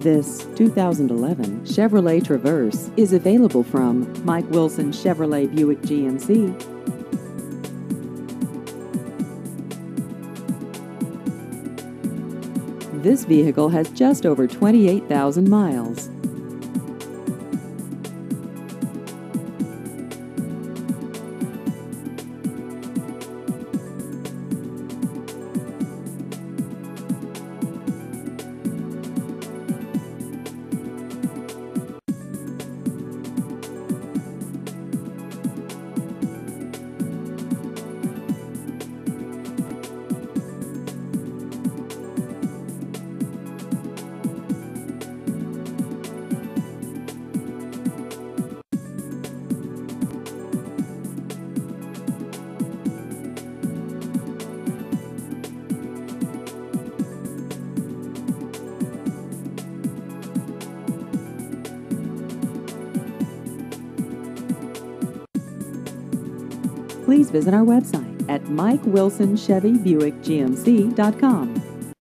This 2011 Chevrolet Traverse is available from Mike Wilson Chevrolet Buick GMC. This vehicle has just over 28,000 miles. Please visit our website at MikeWilsonChevyBuickGMC.com.